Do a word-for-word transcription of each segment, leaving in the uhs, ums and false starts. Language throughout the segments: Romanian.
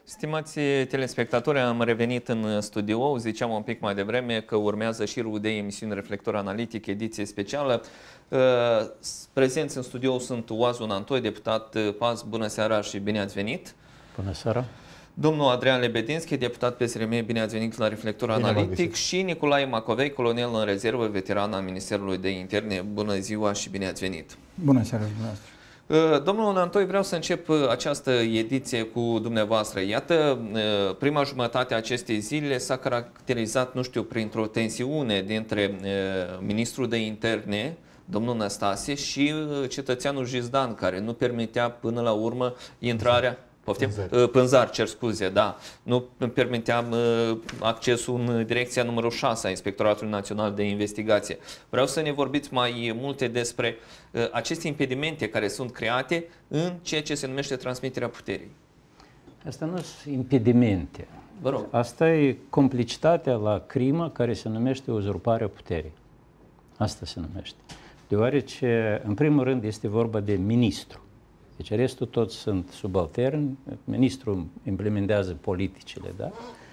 Stimați telespectatori, am revenit în studio. Ziceam un pic mai devreme că urmează șirul de emisiuni Reflector Analitic, ediție specială. Prezenți în studio sunt Oazu Nantoi, deputat P A S. Bună seara și bine ați venit! Bună seara! Domnul Adrian Lebedinski, deputat P S R M, bine ați venit la Reflector Analitic, și Nicolae Macovei, colonel în rezervă, veteran al Ministerului de Interne. Bună ziua și bine ați venit! Bună seara dumneavoastră! Domnul Nantoi, vreau să încep această ediție cu dumneavoastră. Iată, prima jumătate a acestei zile s-a caracterizat, nu știu, printr-o tensiune dintre ministrul de Interne, domnul Năstase, și cetățeanul Jizdan, care nu permitea până la urmă intrarea... Poftim? Pânzar. Pânzar, cer scuze, da. Nu permiteam accesul în direcția numărul șase a Inspectoratului Național de Investigație. Vreau să ne vorbiți mai multe despre aceste impedimente care sunt create în ceea ce se numește transmiterea puterii. Asta nu sunt impedimente. Vă rog. Asta e complicitatea la crimă care se numește uzurparea puterii. Asta se numește. Deoarece, în primul rând, este vorba de ministru. Deci restul toți sunt subalterni, ministrul implementează politicile, da?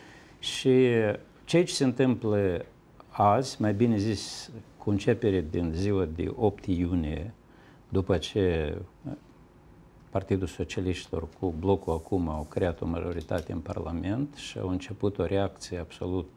Și ceea ce se întâmplă azi, mai bine zis, cu începere din ziua de opt iunie, după ce Partidul Socialiștilor cu blocul acum au creat o majoritate în Parlament și au început o reacție absolut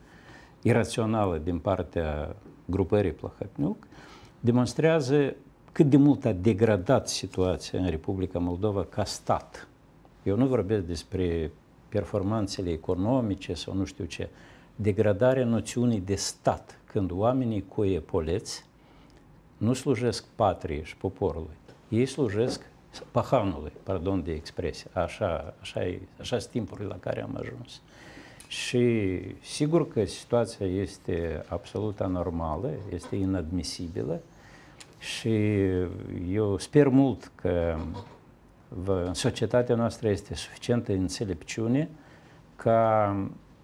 irațională din partea grupării Plahotniuc, demonstrează cât de mult a degradat situația în Republica Moldova ca stat. Eu nu vorbesc despre performanțele economice sau nu știu ce. Degradarea noțiunii de stat, când oamenii cu epoleți nu slujesc patriei și poporului. Ei slujesc pahanului, pardon de expresie. Așa, așa, e, așa sunt timpurile la care am ajuns. Și sigur că situația este absolut anormală, este inadmisibilă. Și eu sper mult că în societatea noastră este suficientă înțelepciune ca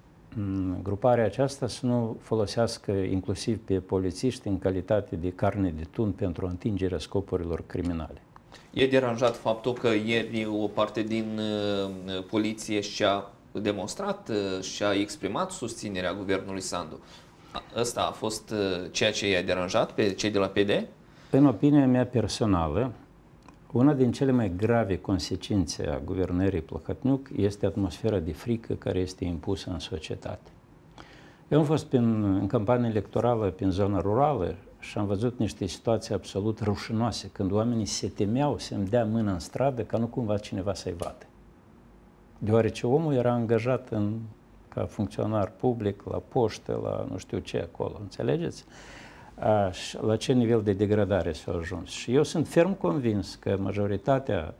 gruparea aceasta să nu folosească inclusiv pe polițiști în calitate de carne de tun pentru atingerea scopurilor criminale. E deranjat faptul că ieri o parte din uh, poliție și-a demonstrat uh, și-a exprimat susținerea guvernului Sandu. Ăsta a fost uh, ceea ce i-a deranjat pe cei de la P D? În opinia mea personală, una din cele mai grave consecințe a guvernării Plahotniuc este atmosfera de frică care este impusă în societate. Eu am fost prin, în campanie electorală prin zona rurală și am văzut niște situații absolut rușinoase, când oamenii se temeau să-mi dea mână în stradă ca nu cumva cineva să-i vadă. Deoarece omul era angajat în, ca funcționar public, la poștă, la nu știu ce acolo, înțelegeți? La ce nivel de degradare s-a ajuns. Și eu sunt ferm convins că majoritatea,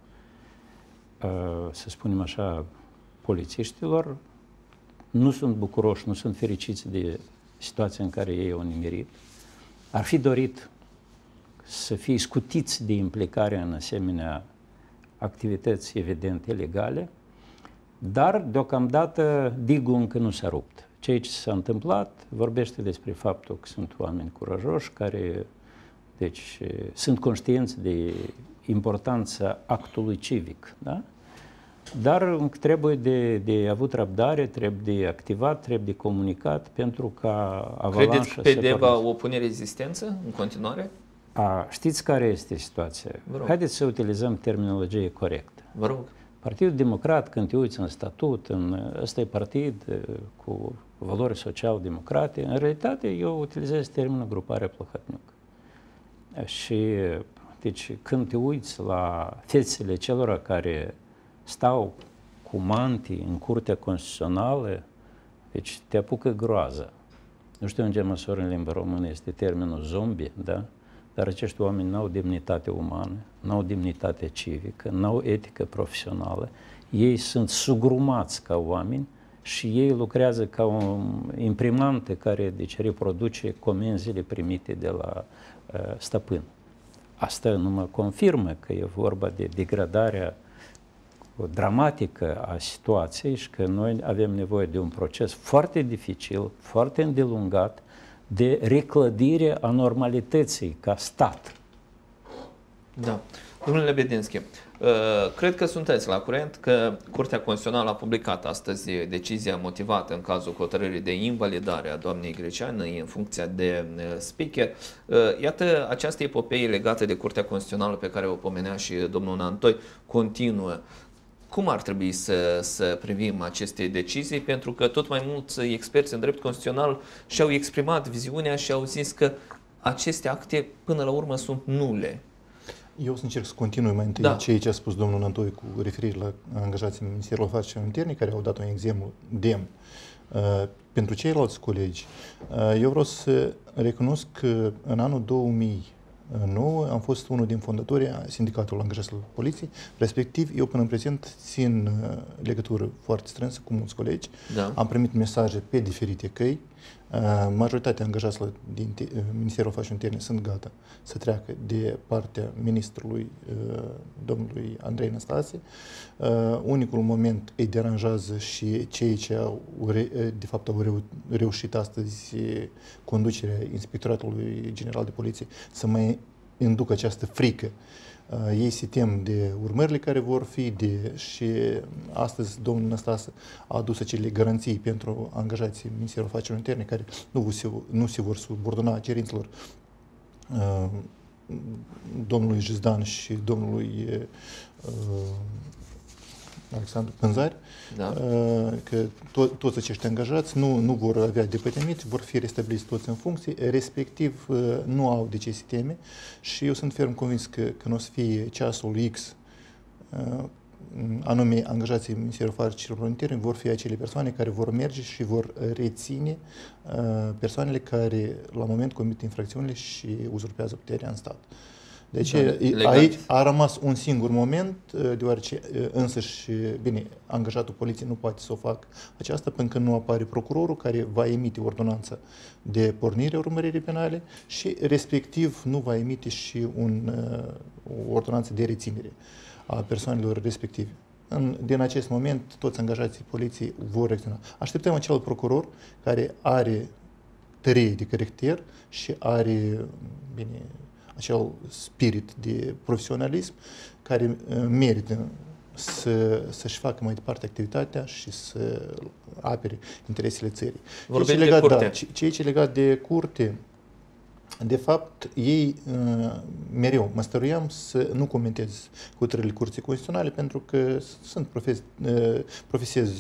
să spunem așa, polițiștilor nu sunt bucuroși, nu sunt fericiți de situația în care ei au nimerit. Ar fi dorit să fie scutiți de implicare în asemenea activități evident ilegale, dar deocamdată digul încă nu s-a rupt. Ceea ce s-a întâmplat vorbește despre faptul că sunt oameni curajoși care, deci, sunt conștienți de importanța actului civic, da? Dar trebuie de, de avut răbdare, trebuie de activat, trebuie de comunicat pentru ca avalanșa să Credeți că P D va opune rezistență în continuare? A, știți care este situația? Haideți să utilizăm terminologie corectă. Vă rog. Partidul Democrat, când te uiți în statut, în, ăsta e partid cu valori social-democrate, în realitate eu utilizez termenul grupare Plahotniuc. Și deci, când te uiți la fețele celor care stau cu mantii în Curtea Constituțională, deci te apucă groază. Nu știu în ce măsură în limba română este termenul zombie, da? Dar acești oameni n-au demnitate umană, n-au demnitate civică, n-au etică profesională. Ei sunt sugrumați ca oameni și ei lucrează ca o imprimantă care deci, reproduce comenzile primite de la uh, stăpân. Asta nu mă confirmă că e vorba de degradarea dramatică a situației și că noi avem nevoie de un proces foarte dificil, foarte îndelungat, de reclădire a normalității ca stat. Da. Domnule Lebedinski, cred că sunteți la curent că Curtea Constituțională a publicat astăzi decizia motivată în cazul hotărârii de invalidare a doamnei Greceanu în funcția de speaker. Iată, această epopee legată de Curtea Constituțională pe care o pomenea și domnul Nantoi continuă. Cum ar trebui să, să privim aceste decizii? Pentru că tot mai mulți experți în drept constituțional și-au exprimat viziunea și au zis că aceste acte până la urmă sunt nule. Eu o să încerc să continui mai întâi da. ceea ce a spus domnul Nantoi cu referire la angajații Ministerul Afacerilor Interne, care au dat un exemplu demn. Uh, pentru ceilalți colegi, uh, eu vreau să recunosc că în anul două mii nouă am fost unul din fondatorii Sindicatului Angajaților Poliției, respectiv eu până în prezent țin uh, legătură foarte strânsă cu mulți colegi, da. Am primit mesaje pe diferite căi. Uh, majoritatea angajaților din uh, Ministerul Afacerilor Interne sunt gata să treacă de partea ministrului uh, domnului Andrei Năstase. Uh, unicul moment îi deranjează și cei ce au, de fapt, au reu reușit astăzi conducerea Inspectoratului General de Poliție să mai inducă această frică. Uh, ei se tem de urmările care vor fi de, și astăzi domnul Năstase a adus acele garanții pentru angajații Ministerului Afacerilor Interne care nu se, nu se vor subordona cerințelor uh, domnului Jizdan și domnului uh, Alexandru Pânzari, da. uh, că to toți acești angajați nu, nu vor avea depătimiți, vor fi restabiliți toți în funcție, respectiv uh, nu au de ce se teme și eu sunt ferm convins că când o să fie ceasul X, uh, anume angajații Ministerului Afacerilor Interne vor fi acele persoane care vor merge și vor reține uh, persoanele care la moment comit infracțiunile și uzurpează puterea în stat. Deci da, aici a rămas un singur moment, deoarece însăși, bine, angajatul poliției nu poate să o facă aceasta până când nu apare procurorul care va emite ordonanța de pornire a urmăririi penale și respectiv nu va emite și un, o ordonanță de reținere a persoanelor respective. În, din acest moment, toți angajații poliției vor reacționa. Așteptăm acel procuror care are tărie de caracter și are, bine, acel spirit de profesionalism care merită să, să-și facă mai departe activitatea și să apere interesele țării. Vorbim de legat, curte. Da, ceea ce legat de curte, de fapt, ei mereu mă stăruiam să nu comentez hotărârile Curții Constituționale pentru că sunt profes, profesez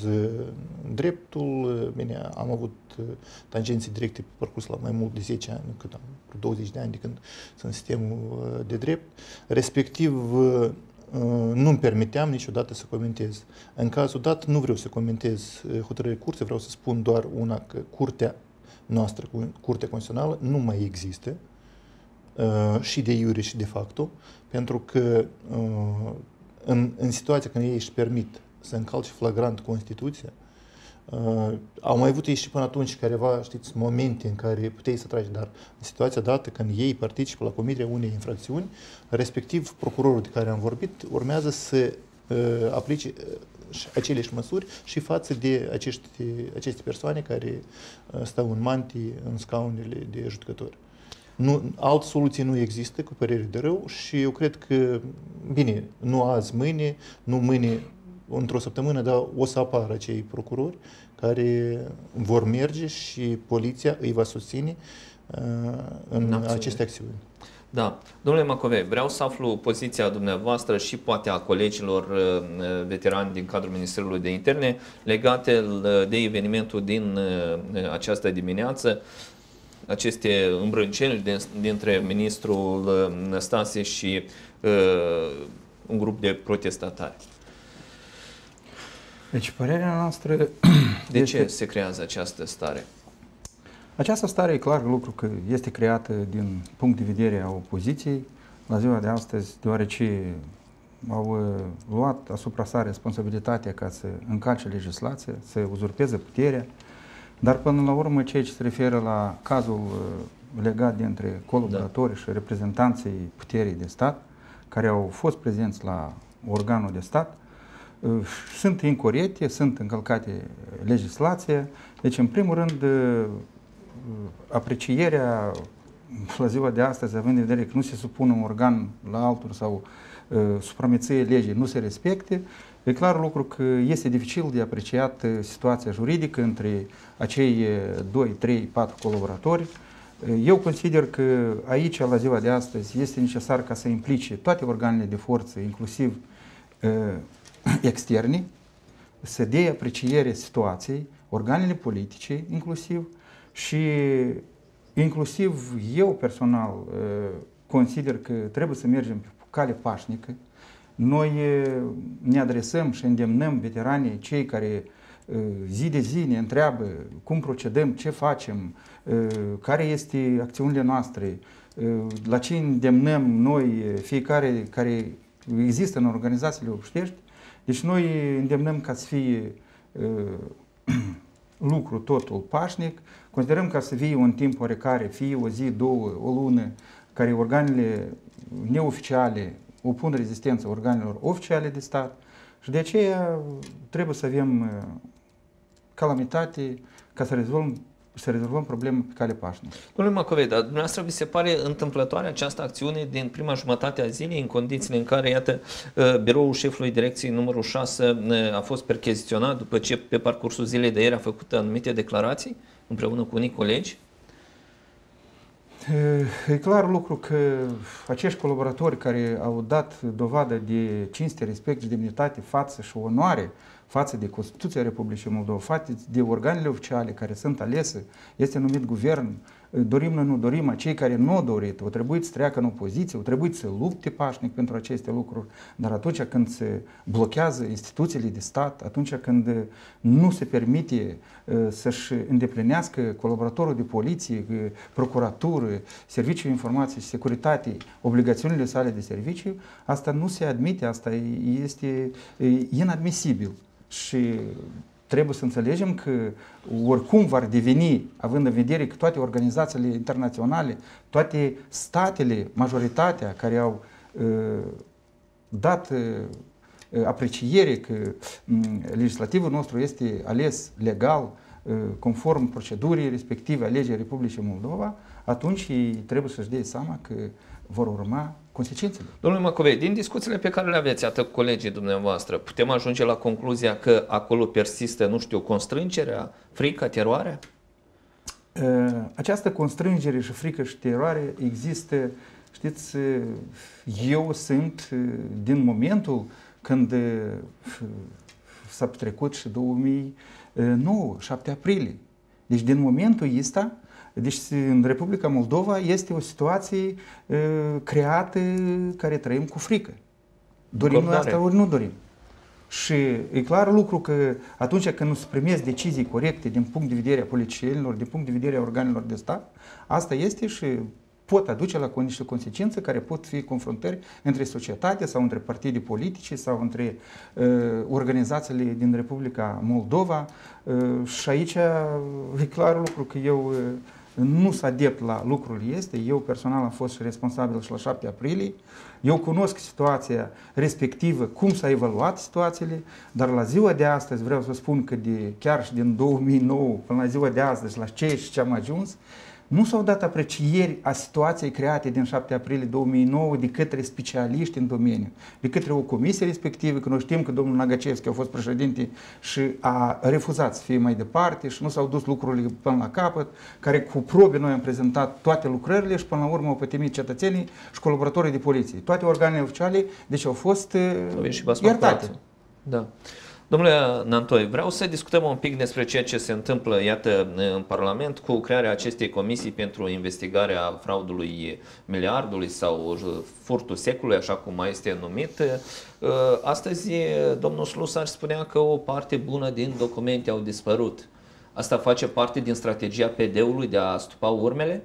dreptul, bine, am avut tangențe directe pe parcurs la mai mult de zece ani, cât am, douăzeci de ani de când sunt în sistemul de drept, respectiv nu-mi permiteam niciodată să comentez. În cazul dat nu vreau să comentez hotărârile curții, vreau să spun doar una că curtea noastră, Curtea Constituțională, nu mai există uh, și de iure și de facto, pentru că uh, în, în situația când ei își permit să încalce flagrant Constituția, uh, au mai avut ei și până atunci careva, știți, momente în care puteai să tragi, dar în situația dată când ei participă la comiterea unei infracțiuni, respectiv procurorul de care am vorbit urmează să uh, aplice uh, aceleși măsuri și față de acești, aceste persoane care stau în mantii, în scaunele de judecători. Nu, altă soluție nu există, cu părere de rău, și eu cred că, bine, nu azi, mâine, nu mâine, într-o săptămână, dar o să apară acei procurori care vor merge și poliția îi va susține uh, în Absolut. aceste acțiuni. Da. Domnule Macovei, vreau să aflu poziția dumneavoastră și poate a colegilor veterani din cadrul Ministerului de Interne legate de evenimentul din această dimineață, aceste îmbrânceli dintre ministrul Năstase și uh, un grup de protestatari. Deci, părerea noastră... De ce se creează această stare? Această stare e clar lucru că este creată din punct de vedere a opoziției la ziua de astăzi, deoarece au luat asupra sa responsabilitatea ca să încalce legislația, să uzurpeze puterea, dar până la urmă ceea ce se referă la cazul legat dintre colaboratori da. și reprezentanții puterii de stat, care au fost prezenți la organul de stat, sunt incorecte, sunt încălcate legislația. Deci, în primul rând, aprecierea la ziua de astăzi, având în vedere că nu se supune un organ la altul sau uh, supremație legii nu se respecte, e clar lucru că este dificil de apreciat situația juridică între acei doi, trei, patru colaboratori. Eu consider că aici, la ziua de astăzi, este necesar ca să implice toate organele de forță, inclusiv uh, externe, să dea apreciere situației, organele politice inclusiv, și inclusiv eu personal uh, consider că trebuie să mergem pe cale pașnică. Noi ne adresăm și îndemnăm veteranii, cei care zi de zi ne întreabă cum procedăm, ce facem, care este acțiunile noastre, la ce îndemnăm noi, fiecare care există în organizațiile obștești. Deci noi îndemnăm ca să fie lucru totul pașnic, considerăm ca să fie un timp oarecare, fie o zi, două, o lună, care organele neoficiale opun rezistență organelor oficiale de stat și de aceea trebuie să avem calamitate ca să rezolvăm, să rezolvăm problema pe cale pașnică. Domnule Macovei, dar dumneavoastră vi se pare întâmplătoare această acțiune din prima jumătate a zilei, în condițiile în care, iată, biroul șefului direcției numărul șase a fost percheziționat după ce pe parcursul zilei de ieri a făcut anumite declarații împreună cu unii colegi? E clar lucru că acești colaboratori care au dat dovadă de cinste, respect și demnitate față și onoare față de Constituția Republicii Moldova, față de organele oficiale care sunt alese, este numit guvern, dorim noi nu dorim, cei care nu au dorit, au trebuit să treacă în opoziție, au trebuit să lupte pașnic pentru aceste lucruri, dar atunci când se blochează instituțiile de stat, atunci când nu se permite să-și îndeplinească colaboratorul de poliție, procuratură, Serviciul Informației și Securitate, obligațiunile sale de serviciu, asta nu se admite, asta este inadmisibil. Și trebuie să înțelegem că oricum va deveni, având în vedere că toate organizațiile internaționale, toate statele, majoritatea care au uh, dat uh, apreciere că um, legislativul nostru este ales legal, uh, conform procedurii respective a legii Republicii Moldova, atunci ei trebuie să-și dea seama că vor urma consecințele. Domnule Macovei, din discuțiile pe care le aveți, atât cu colegii dumneavoastră, putem ajunge la concluzia că acolo persistă, nu știu, constrângerea, frica, teroarea? Această constrângere și frică și teroare există, știți, eu sunt din momentul când s-a petrecut și două mii nouă, șapte aprilie. Deci din momentul ăsta, deci în Republica Moldova este o situație uh, creată care trăim cu frică. Dorim noi asta ori nu dorim. Și e clar lucru că atunci când nu se primesc decizii corecte din punct de vedere a politicienilor, din punct de vedere a organelor de stat, asta este și pot aduce la niște consecințe care pot fi confruntări între societate sau între partide politice sau între uh, organizațiile din Republica Moldova. Uh, și aici e clar lucru că eu uh, nu sunt adept la lucrul este. Eu personal am fost și responsabil și la șapte aprilie. Eu cunosc situația respectivă, cum s-a evaluat situațiile, dar la ziua de astăzi vreau să spun că de, chiar și din două mii nouă până la ziua de astăzi, la ce și ce am ajuns, nu s-au dat aprecieri a situației create din șapte aprilie două mii nouă de către specialiști în domeniu, de către o comisie respectivă, că noi știm că domnul Nagacevski a fost președinte și a refuzat să fie mai departe și nu s-au dus lucrurile până la capăt, care cu probe noi am prezentat toate lucrările și până la urmă au pătimit cetățenii și colaboratorii de poliție. Toate organele oficiale, deci au fost iertate. Da. Domnule Nantoi, vreau să discutăm un pic despre ceea ce se întâmplă, iată, în Parlament cu crearea acestei comisii pentru investigarea fraudului miliardului sau furtul secolului, așa cum mai este numit. Astăzi, domnul Slusar spunea că o parte bună din documente au dispărut. Asta face parte din strategia P D-ului de a stupa urmele?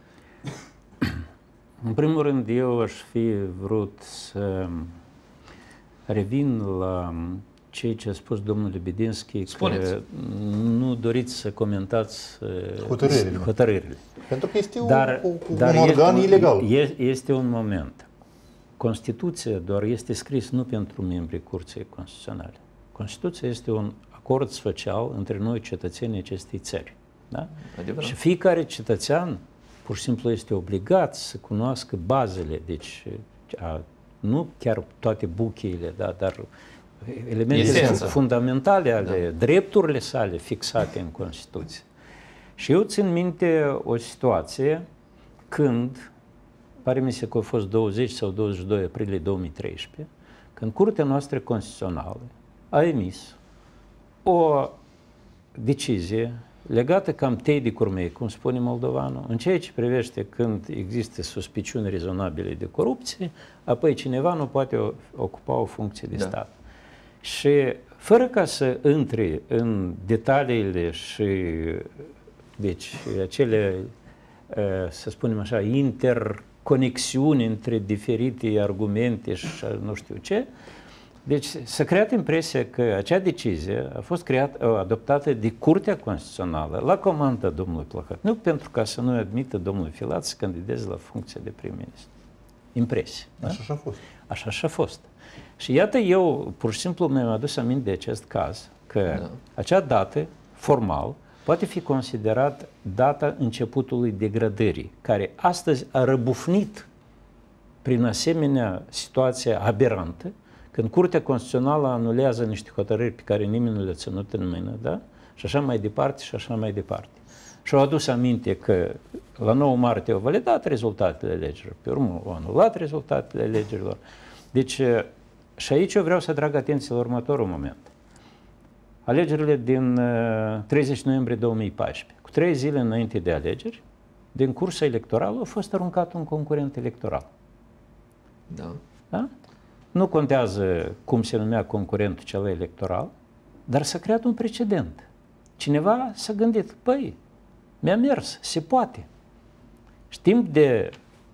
În primul rând, eu aș fi vrut să revin la ceea ce a spus domnul Lebedinski, că nu doriți să comentați hotărârile. hotărârile. Pentru că este dar, un, un dar organ este, ilegal. Este un moment. Constituția doar este scris nu pentru membrii Curții Constituționale. Constituția este un acord social între noi, cetățenii acestei țări. Da? Și fiecare cetățean pur și simplu este obligat să cunoască bazele, deci a, nu chiar toate bucheile, da, dar elementele Esența. fundamentale ale Da. drepturile sale fixate în Constituție. Și eu țin minte o situație când, pare mi se că a fost douăzeci sau douăzeci și doi aprilie două mii treisprezece, când Curtea noastră Constituțională a emis o decizie legată cam tei de curmei, cum spune moldovanul, în ceea ce privește când există suspiciuni rezonabile de corupție, apoi cineva nu poate ocupa o funcție de Da. stat. Și fără ca să intri în detaliile și deci acele, să spunem așa, interconexiuni între diferite argumente și nu știu ce, deci s-a creat impresia că acea decizie a fost creat, adoptată de Curtea Constituțională la comanda domnului Plăhăt, nu pentru ca să nu admită domnul Filat să candideze la funcția de prim-ministru. Impresie. Așa și a fost. Așa și a fost. Și iată, eu pur și simplu mi-am adus aminte de acest caz, că Da. acea dată, formal, poate fi considerat data începutului degradării, care astăzi a răbufnit prin asemenea situație aberantă, când Curtea Constituțională anulează niște hotărâri pe care nimeni nu le-a ținut în mână, da? Și așa mai departe, și așa mai departe. Și au adus aminte că la nouă martie au validat rezultatele alegerilor, pe urmă au anulat rezultatele alegerilor. Deci, și aici eu vreau să atrag atenție la următorul moment. Alegerile din treizeci noiembrie două mii paisprezece, cu trei zile înainte de alegeri, din cursa electorală a fost aruncat un concurent electoral. Da. Da? Nu contează cum se numea concurentul cel electoral, dar s-a creat un precedent. Cineva s-a gândit, păi, mi-a mers, se poate. Și timp de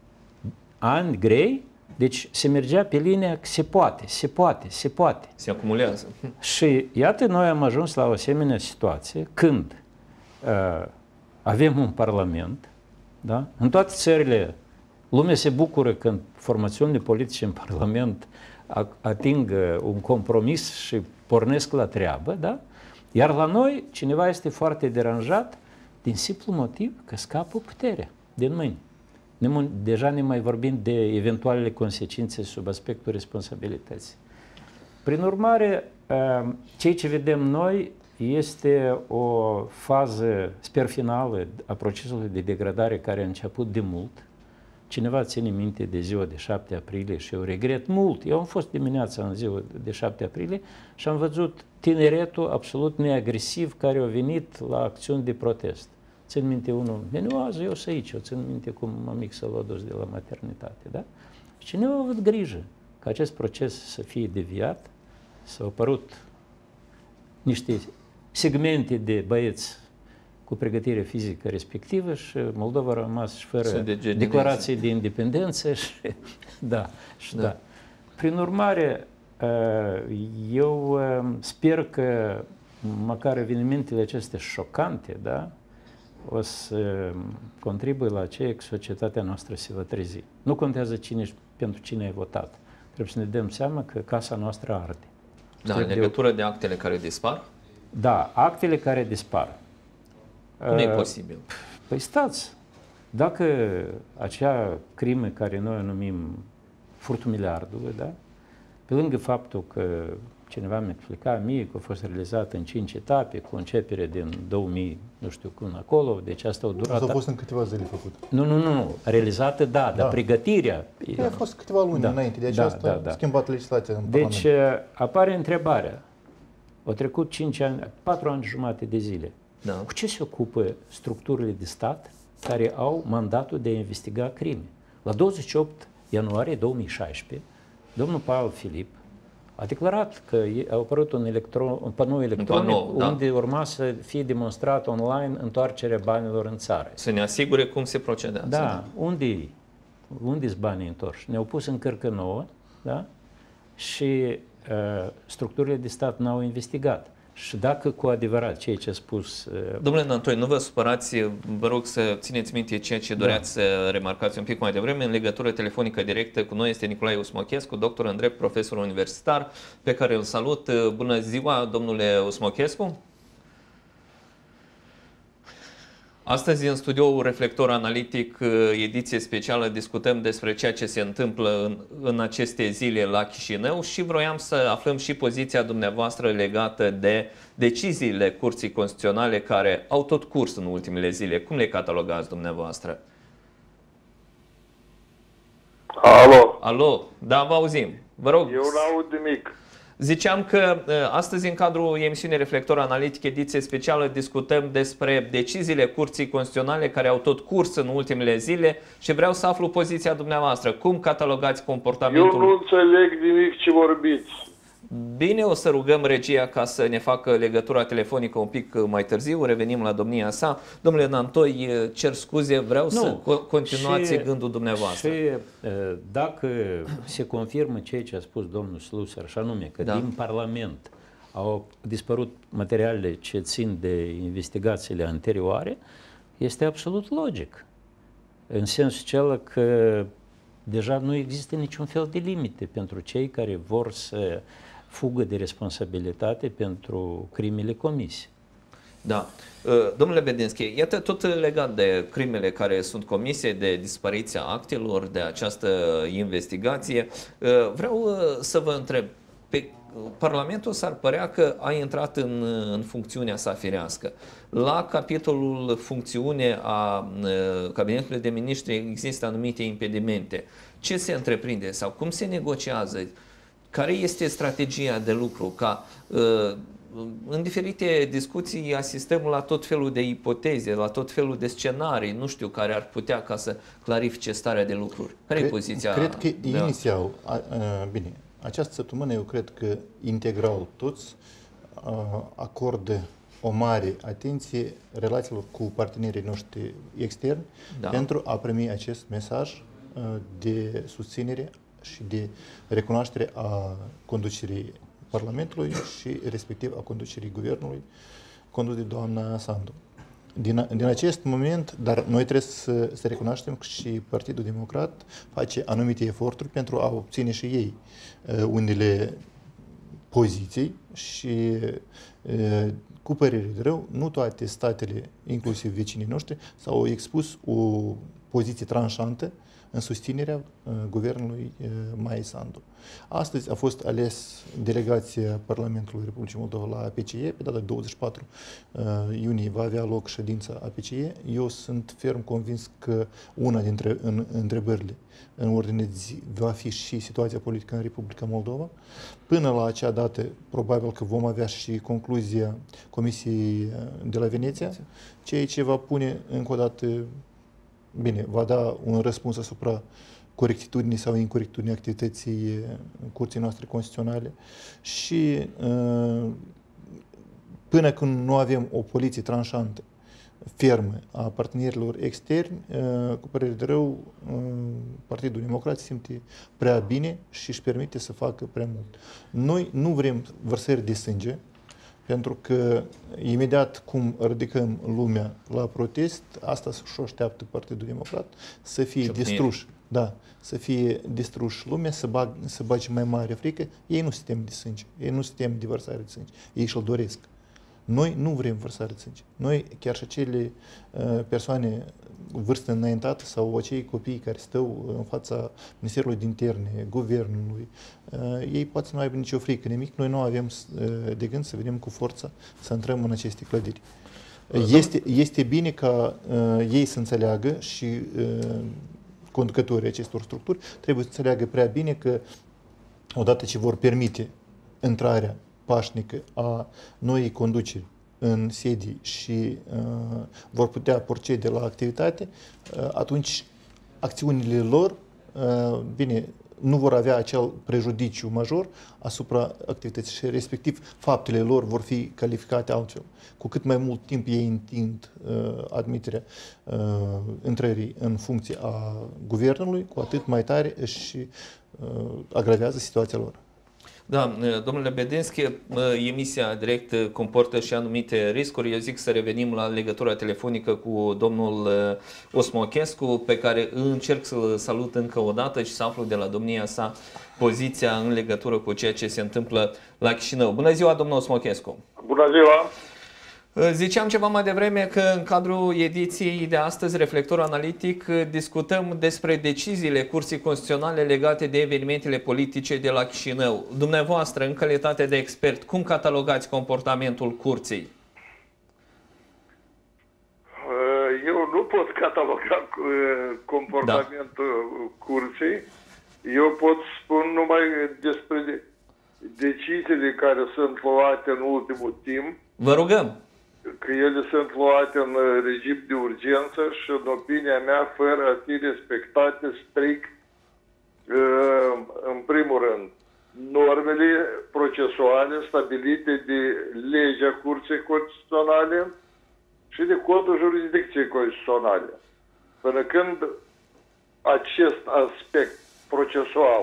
ani grei, deci se mergea pe linia că se poate, se poate, se poate. Se acumulează. Și iată, noi am ajuns la o asemenea situație când uh, avem un parlament, da? În toate țările, lumea se bucură când formațiunile politice în parlament ating un compromis și pornesc la treabă, da? Iar la noi cineva este foarte deranjat din simplu motiv că scapă puterea din mâini. Ne, deja ne mai vorbim de eventualele consecințe sub aspectul responsabilității. Prin urmare, ceea ce vedem noi este o fază, sper, finală a procesului de degradare care a început de mult. Cineva ține minte de ziua de șapte aprilie și eu regret mult. Eu am fost dimineața în ziua de șapte aprilie și am văzut tineretul absolut neagresiv care a venit la acțiuni de protest. Țin minte unul, menioază, eu sunt aici, eu țin minte cum mămic să l-a dus de la maternitate, da? Și cineva a avut grijă ca acest proces să fie deviat, s-au apărut niște segmente de băieți cu pregătire fizică respectivă și Moldova a rămas și fără declarații de independență și da, și da. da. Prin urmare, eu sper că măcar evenimentele acestea șocante, da, o să contribuie la aceea că societatea noastră se va trezi. Nu contează cine și pentru cine ai votat. Trebuie să ne dăm seama că casa noastră arde. Da, în legătură de actele care dispar? Da, actele care dispar. Cum uh, e posibil? Păi stați, dacă acea crimă care noi o numim furtul miliardului, da? Pe lângă faptul că cineva mi-a explicat mie că a fost realizată în cinci etape, cu începere din două mii, nu știu cum acolo, deci asta a durat... Asta a fost în câteva zile făcut. Nu, nu, nu, realizată, da, da. dar pregătirea... Păi a fost câteva luni da, înainte, de da, aceasta da, da. a schimbat legislația în Deci Parlament. apare întrebarea, au trecut cinci ani, patru ani jumate de zile, da. Cu ce se ocupă structurile de stat care au mandatul de a investiga crime? La douăzeci și opt ianuarie două mii șaisprezece, domnul Pavel Filip a declarat că a apărut un, electro, un panou electronic un panou, unde da. urma să fie demonstrat online întoarcerea banilor în țară. Să ne asigure cum se procedează. Da, da. unde unde-s banii întorși? Ne-au pus în cărcă nouă, da? Și uh, structurile de stat n-au investigat. Și dacă cu adevărat ceea ce a spus... Uh, Domnule Nantoi, nu vă supărați, vă rog să țineți minte ceea ce doreați da. să remarcați un pic mai devreme. În legătură telefonică directă cu noi este Nicolae Usmochescu, doctor în drept, profesor universitar, pe care îl salut. Bună ziua, domnule Usmochescu! Astăzi, în studioul Reflector Analitic, ediție specială, discutăm despre ceea ce se întâmplă în, în aceste zile la Chișinău și vroiam să aflăm și poziția dumneavoastră legată de deciziile Curții Constituționale care au tot curs în ultimele zile. Cum le catalogați dumneavoastră? Alo. Alo, da, vă auzim. Vă rog. Eu n-aud nimic. Ziceam că astăzi, în cadrul emisiunii Reflector Analitic, ediție specială, discutăm despre deciziile Curții Constituționale care au tot curs în ultimele zile și vreau să aflu poziția dumneavoastră. Cum catalogați comportamentul? Eu nu înțeleg nimic ce vorbiți. Bine, o să rugăm regia ca să ne facă legătura telefonică un pic mai târziu, revenim la domnia sa. Domnule Nantoi, cer scuze, vreau nu, să continuați și, gândul dumneavoastră. Și dacă se confirmă ceea ce a spus domnul Slusar, și anume că da. din Parlament au dispărut materialele ce țin de investigațiile anterioare, este absolut logic. În sensul cel că deja nu există niciun fel de limite pentru cei care vor să fugă de responsabilitate pentru crimele comise. Da. Domnule Bedinski, iată tot legat de crimele care sunt comise, de dispariția actelor, de această investigație, vreau să vă întreb, pe Parlamentul s-ar părea că a intrat în, în funcțiunea sa firească. La capitolul funcțiune a Cabinetului de Miniștri există anumite impedimente. Ce se întreprinde sau cum se negociază? Care este strategia de lucru? Ca în diferite discuții asistăm la tot felul de ipoteze, la tot felul de scenarii, nu știu, care ar putea ca să clarifice starea de lucruri. Care e poziția? Cred că inițial, a, a, bine, această săptămână eu cred că integral toți a, acordă o mare atenție relațiilor cu partenerii noștri externi da. pentru a primi acest mesaj a, de susținere și de recunoaștere a conducerii Parlamentului și respectiv a conducerii Guvernului condus de doamna Sandu. Din, din acest moment, dar noi trebuie să, să recunoaștem că și Partidul Democrat face anumite eforturi pentru a obține și ei uh, unele poziții și uh, cu părere de rău, nu toate statele, inclusiv vecinii noștri, s-au expus o poziție tranșantă în susținerea uh, guvernului uh, Mai Sandu. Astăzi a fost ales delegația Parlamentului Republicii Moldova la A P C E. Pe data de douăzeci și patru uh, iunie va avea loc ședința A P C E. Eu sunt ferm convins că una dintre în, întrebările în ordine de zi va fi și situația politică în Republica Moldova. Până la acea dată, probabil că vom avea și concluzia Comisiei de la Veneția, ceea ce va pune încă o dată, bine, va da un răspuns asupra corectitudinii sau incorectitudinii activității Curții noastre constituționale și până când nu avem o poziție tranșantă, fermă a partenerilor externi, cu părere de rău, Partidul Democrat se simte prea bine și își permite să facă prea mult. Noi nu vrem vărsări de sânge, pentru că imediat cum ridicăm lumea la protest, asta și-o așteaptă Partidul Democrat, să fie distruși. Da, să fie distruși lumea, să, bag, să bage mai mare frică. Ei nu se tem de sânge, ei nu se tem de vărsare de sânge, ei și-l doresc. Noi nu vrem vărsare de sânge. Noi, chiar și acele uh, persoane vârstă înaintată sau acei copii care stau în fața Ministerului de Interne, Guvernului, uh, ei poate să nu aibă nicio frică, nimic. Noi nu avem uh, de gând să venim cu forța să intrăm în aceste clădiri. Este, este bine ca uh, ei să înțeleagă și uh, conducătorii acestor structuri trebuie să înțeleagă prea bine că odată ce vor permite intrarea pașnică a noii conduceri în sedii și uh, vor putea procede la activitate, uh, atunci acțiunile lor, uh, bine, nu vor avea acel prejudiciu major asupra activității și respectiv faptele lor vor fi calificate altfel. Cu cât mai mult timp ei întind uh, admiterea uh, intrării în funcție a guvernului, cu atât mai tare își uh, agravează situația lor. Da, domnule Bedinski, emisia direct comportă și anumite riscuri. Eu zic să revenim la legătura telefonică cu domnul Osmochescu, pe care încerc să-l salut încă o dată și să aflu de la domnia sa poziția în legătură cu ceea ce se întâmplă la Chișinău. Bună ziua, domnul Osmochescu! Bună ziua! Ziceam ceva mai devreme că în cadrul ediției de astăzi, Reflector Analitic, discutăm despre deciziile Curții Constituționale legate de evenimentele politice de la Chișinău. Dumneavoastră, în calitate de expert, cum catalogați comportamentul Curții? Eu nu pot cataloga comportamentul da. Curții. Eu pot spun numai despre deciziile care sunt luate în ultimul timp. Vă rugăm. Că ele sunt luate în regim de urgență și, în opinia mea, fără a fi respectate strict, în primul rând, normele procesuale stabilite de legea Curții Constituționale și de codul jurisdicției constituționale. Până când acest aspect procesual,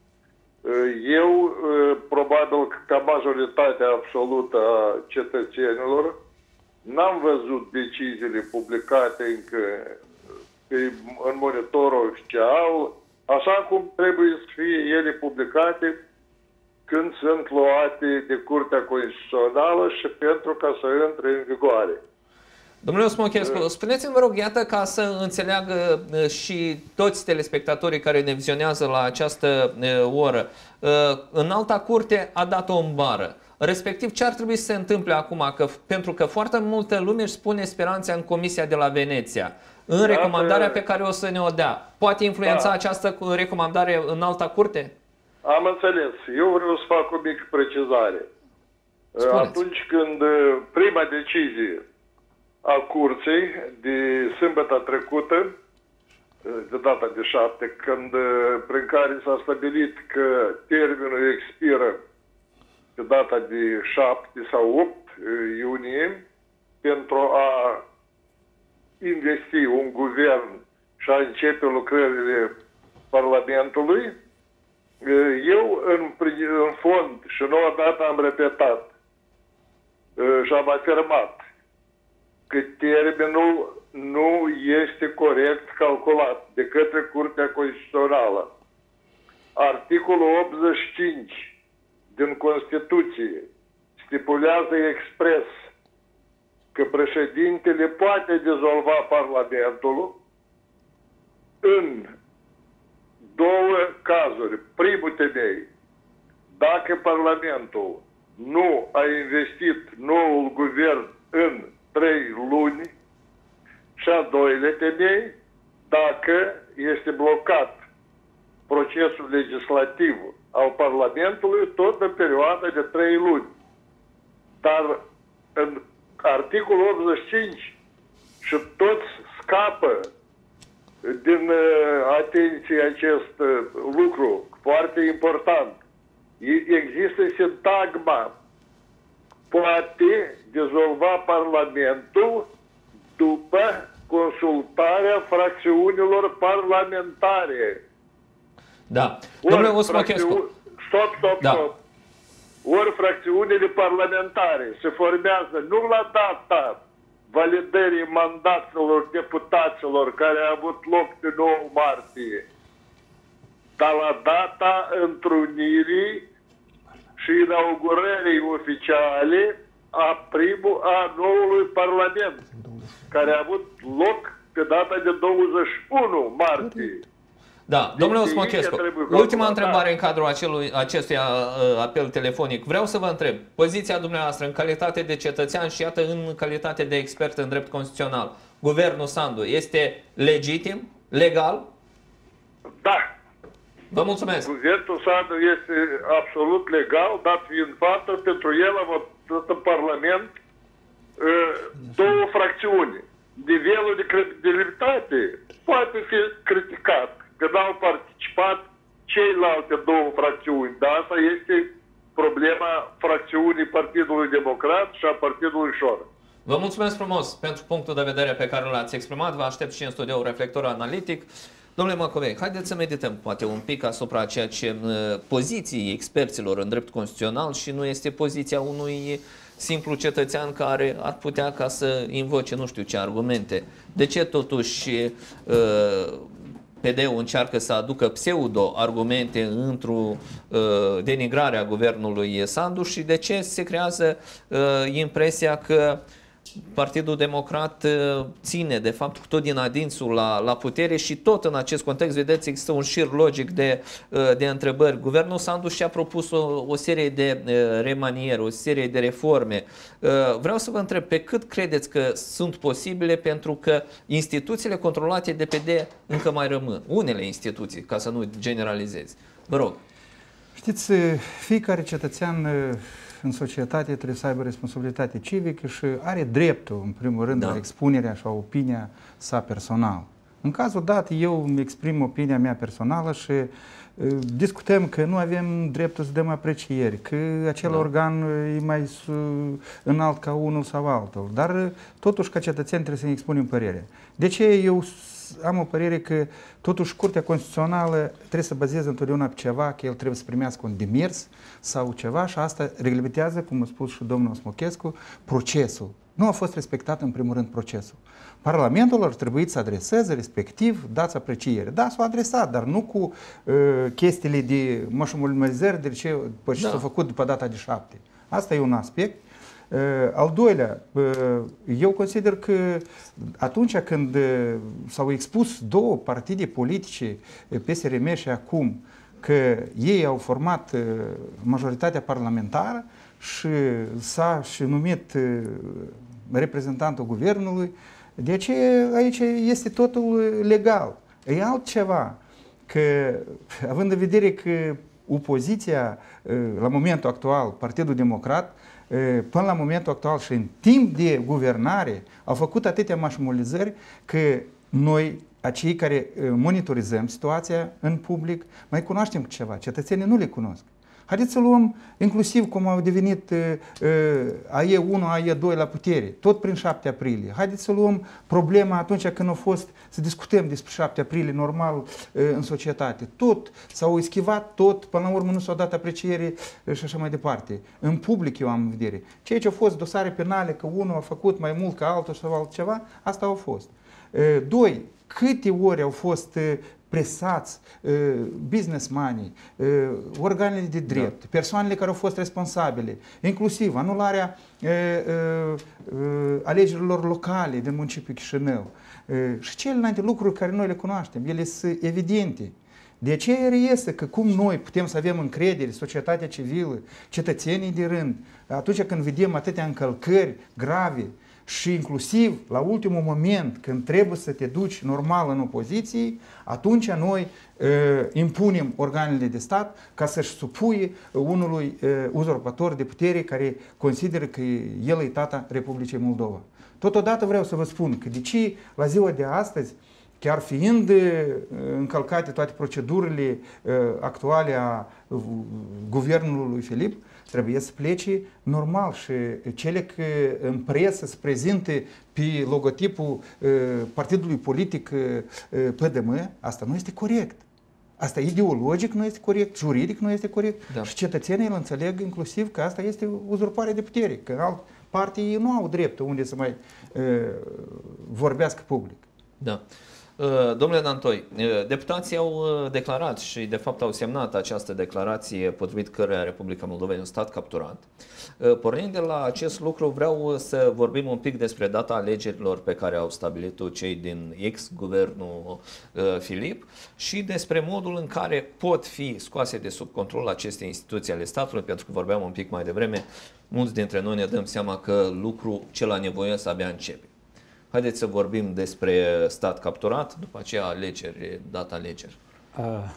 eu, probabil că ca majoritatea absolută a cetățenilor, n-am văzut deciziile publicate încă în monitorul oficial, așa cum trebuie să fie ele publicate când sunt luate de Curtea Constituțională și pentru ca să intre în vigoare. Domnule Osmochescu, spuneți-mi, vă rog, iată, ca să înțeleagă și toți telespectatorii care ne vizionează la această oră, Înalta Curte a dat-o în bară. Respectiv, ce ar trebui să se întâmple acum? Că, pentru că foarte multă lume își pune speranța în Comisia de la Veneția, în recomandarea pe care o să ne o dea. Poate influența da. această recomandare în Alta Curte? Am înțeles. Eu vreau să fac o mică precizare. Spuneți. Atunci când prima decizie a Curții de sâmbătă trecută, de data de șapte, când, prin care s-a stabilit că termenul expiră pe data de șapte sau opt iunie, pentru a investi un guvern și a începe lucrările Parlamentului, eu în, în fond și nu odată am repetat și am afirmat că termenul nu este corect calculat de către Curtea Constituțională. Articolul optzeci și cinci din Constituție stipulează expres că președintele poate dizolva Parlamentul în două cazuri. Primul temei, dacă Parlamentul nu a investit noul guvern în trei luni, și a doilea temei, dacă este blocat procesul legislativ al Parlamentului tot în perioada de trei luni. Dar în articolul optzeci și cinci și toți scapă din atenție acest lucru foarte important. Există sintagma poate dizolva Parlamentul după consultarea fracțiunilor parlamentare. Da. Domnule Osmochescu. Stop, stop, da. stop. Ori fracțiunile parlamentare se formează nu la data validării mandatelor deputaților care a avut loc pe nouă martie, dar la data întrunirii și inaugurării oficiale a primul a noului Parlament, care a avut loc pe data de douăzeci și unu martie. Da, domnule Osmochescu, ultima întrebare în cadrul acelui, acestui apel telefonic. Vreau să vă întreb, poziția dumneavoastră în calitate de cetățean și iată în calitate de expert în drept constituțional, guvernul Sandu este legitim, legal? Da. Vă mulțumesc. Guvernul Sandu este absolut legal, dat fiind faptul pentru el a votat în Parlament două fracțiuni. Nivelul de credibilitate poate fi criticat, că n-au participat ceilalte două fracțiuni. Dar asta este problema fracțiunii Partidului Democrat și a Partidului Șor. Vă mulțumesc frumos pentru punctul de vedere pe care l-ați exprimat. Vă aștept și în studioul Reflector Analitic. Domnule Macovei, haideți să medităm poate un pic asupra ceea ce poziții experților în drept constituțional și nu este poziția unui simplu cetățean care ar putea ca să invoce nu știu ce argumente. De ce totuși P D-ul încearcă să aducă pseudo-argumente într-o denigrare a guvernului Sandu și de ce se creează impresia că Partidul Democrat ține, de fapt, tot din adinsul la, la putere și tot în acest context, vedeți, există un șir logic de, de întrebări. Guvernul Sandu și-a propus o, o serie de remanieri, o serie de reforme. Vreau să vă întreb, pe cât credeți că sunt posibile, pentru că instituțiile controlate de P D încă mai rămân. Unele instituții, ca să nu generalizez. Vă rog. Știți, fiecare cetățean în societate trebuie să aibă responsabilitate civică și are dreptul, în primul rând, da. la expunerea și a opinia sa personală. În cazul dat, eu îmi exprim opinia mea personală și uh, discutăm că nu avem dreptul să dăm aprecieri, că acel da. organ e mai înalt ca unul sau altul, dar uh, totuși ca cetățeni trebuie să ne expunem părerea. De ce eu am o părere că totuși Curtea Constituțională trebuie să bazeze întotdeauna pe ceva, că el trebuie să primească un demers sau ceva și asta reglementează, cum a spus și domnul Smochescu, procesul. Nu a fost respectat în primul rând procesul. Parlamentul ar trebui să adreseze, respectiv, dați apreciere. Da, s-a adresat, dar nu cu uh, chestiile de mășumulmăzări de ce, ce da. s-a făcut după data de șapte. Asta e un aspect. Uh, al doilea, uh, eu consider că atunci când uh, s-au expus două partide politice, P S R M și acum, că ei au format uh, majoritatea parlamentară și s-a și numit uh, reprezentantul guvernului, de aceea aici este totul legal. E altceva, că având în vedere că opoziția, la momentul actual, Partidul Democrat, până la momentul actual și în timp de guvernare, au făcut atâtea mașmulizări că noi, acei care monitorizăm situația în public, mai cunoaștem ceva, cetățenii nu le cunosc. Haideți să luăm inclusiv cum au devenit uh, A E unu, A E doi la putere, tot prin șapte aprilie. Haideți să luăm problema atunci când a fost să discutăm despre șapte aprilie normal uh, în societate. Tot s-au eschivat, tot, până la urmă nu s-au dat apreciere uh, și așa mai departe. În public eu am în vedere. Ceea ce au fost dosare penale, că unul a făcut mai mult ca altul sau altceva, asta au fost. Uh, doi, câte ori au fost uh, presați, businessmanii, organele de drept, da. persoanele care au fost responsabile, inclusiv anularea alegerilor locale din municipiul Chișinău și celelalte lucruri care noi le cunoaștem, ele sunt evidente. De aceea reiese că cum noi putem să avem încredere, societatea civilă, cetățenii de rând, atunci când vedem atâtea încălcări grave, și inclusiv la ultimul moment, când trebuie să te duci normal în opoziție, atunci noi uh, impunem organele de stat ca să-și supui unului uh, uzurpator de putere care consideră că el e tata Republicii Moldova. Totodată vreau să vă spun că deci la ziua de astăzi, chiar fiind uh, încălcate toate procedurile uh, actuale a uh, guvernului lui Filip, trebuie să plece normal și cele că în presă se prezinte pe logotipul uh, partidului politic uh, P D M, asta nu este corect. Asta ideologic nu este corect, juridic nu este corect da. și cetățenii îl înțeleg inclusiv că asta este uzurpare de putere, că în alt parte ei nu au dreptul unde să mai uh, vorbească public. Da. Domnule Nantoi, deputații au declarat și de fapt au semnat această declarație potrivit căreia Republica Moldova e un stat capturat. Pornind de la acest lucru, vreau să vorbim un pic despre data alegerilor pe care au stabilit-o cei din ex-guvernul Filip și despre modul în care pot fi scoase de sub control aceste instituții ale statului, pentru că vorbeam un pic mai devreme, mulți dintre noi ne dăm seama că lucrul cel anevoios abia începe. Haideți să vorbim despre stat capturat, după aceea alegeri, data alegeri. Uh,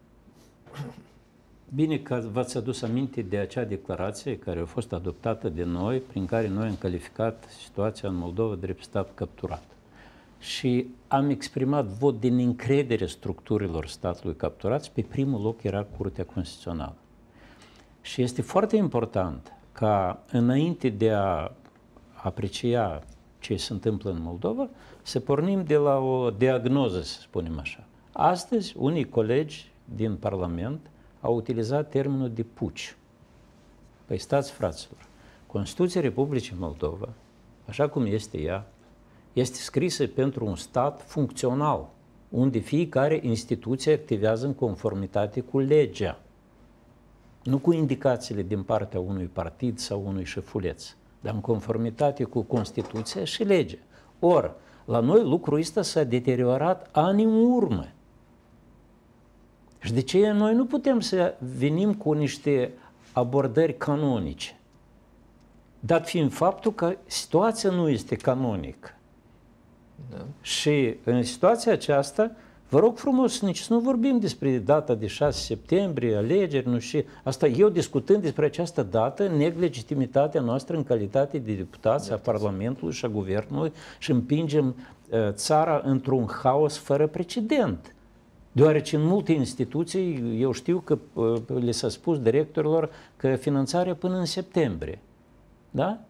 bine că v-ați adus aminte de acea declarație care a fost adoptată de noi, prin care noi am calificat situația în Moldova drept stat capturat. Și am exprimat vot din încredere structurilor statului capturați, pe primul loc era Curtea Constituțională. Și este foarte important ca înainte de a aprecia ce se întâmplă în Moldova, să pornim de la o diagnoză, să spunem așa. Astăzi, unii colegi din Parlament au utilizat termenul de puci. Păi stați, fraților, Constituția Republicii Moldova, așa cum este ea, este scrisă pentru un stat funcțional, unde fiecare instituție activează în conformitate cu legea, nu cu indicațiile din partea unui partid sau unui șefuleț. dar în conformitate cu Constituția și legea. Ori, la noi lucrul ăsta s-a deteriorat ani în urmă. Și de ce noi nu putem să venim cu niște abordări canonice? Dat fiind faptul că situația nu este canonică. Da. Și în situația aceasta, vă rog frumos, nici să nu vorbim despre data de șase septembrie, alegeri, nu știu. Asta eu discutând despre această dată, neg legitimitatea noastră în calitate de deputați a Parlamentului și a Guvernului și împingem uh, țara într-un haos fără precedent. Deoarece în multe instituții, eu știu că uh, le s-a spus directorilor că finanțarea până în septembrie. Da?